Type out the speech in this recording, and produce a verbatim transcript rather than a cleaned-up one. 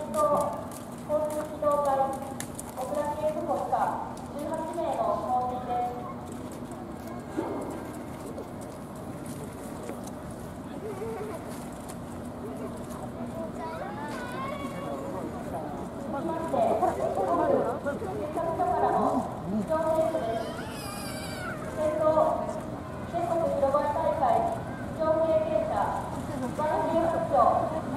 頭交通機動隊小倉警部補以下じゅうはちめいの総員です。続きまして、本部警察署からの市長選挙です。先頭、全国広場大会市長経験者、茨城副長。